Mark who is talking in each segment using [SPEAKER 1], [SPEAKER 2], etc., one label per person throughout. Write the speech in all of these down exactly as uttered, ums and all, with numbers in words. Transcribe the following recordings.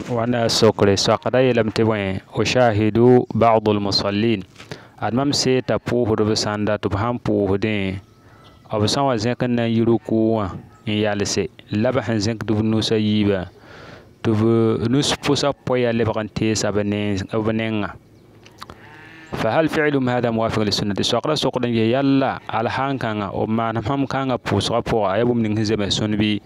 [SPEAKER 1] وانا سوكري ساقدا لم تبين أشاهد بعض المصلين أدمم سيتا بوه ربساندا تبهم بوه دين أو سوا زكنا يروكوا يالسي لبحن زنك دب نوسا يبا دب نوس بوسا بويا لبغن تيسا بنينغا. فهل فعلهم هذا موافق للسنة؟ ساقدا سوكدا يلا على حان كانغا وما نمهم كانغا بوسا بوغا يبو من هزم السنبي.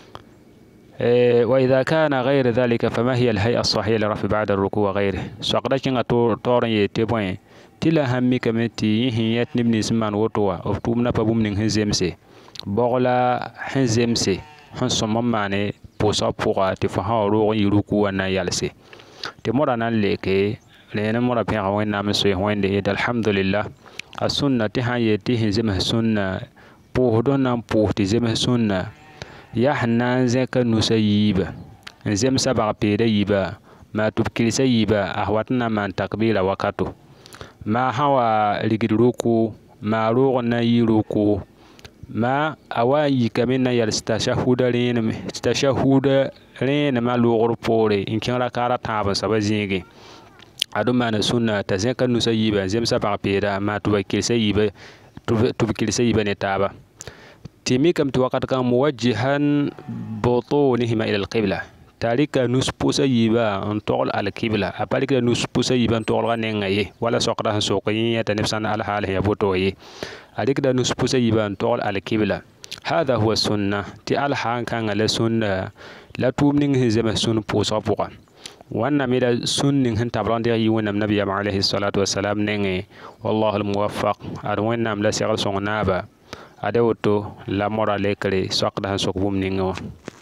[SPEAKER 1] وإذا كان غير ذلك فما هي الهيئة الصحيحة لرفع بعد الركوع وغيره؟ ساقدا كينغا تورن يتبوين تلا همي كمتي هي نبني سمان وتوا أفتومنا بابوم من هزمسي بغلا هزمسي هنسمم ماني بوسا بوغا تفها روغ يركوع نا يالسي تمرنا لكي لأن مرة بيها وين نعم سوي وين ده الحمد لله السنة تهاي تهزم السنة بوه دون بوه تزم السنة يحنا زك نسيب زم سبع بيريبا ما تبكي سيبا أهواتنا من تقبيل وقته ما هو لجدروكو ما روغنا يروكو ما أواي كمنا يستشهد لين استشهد لين ما لوغر بوري إن كان لكارا تابا سبزينجي أدوما نسونا تزنك نسيبا زم سبع بيرا ما تبكي سيبا تبكي سيبا نتابا تيمي كم توقت كان موجها بطونهما إلى القبلة تاريك نسبوس يبا أن تقول على القبلة أبالك نسبوس يبا أن تقول غنينغي ولا سقطها سوقية تنفسنا على حاله يبوتوي أديك دا نسبوس يبا أن تقول على القبلة. هذا هو السنة تي على حان كان على السنة لا تومنين هزم السنة بوسا بوغا وانا ميدا سنة هن تبران دي يوانا النبي عليه الصلاة والسلام نينغي والله الموفق أدوين لا سيغل سونغنابا أدوتو لا مورا ليكري ساقدها سوق بوم نينغو.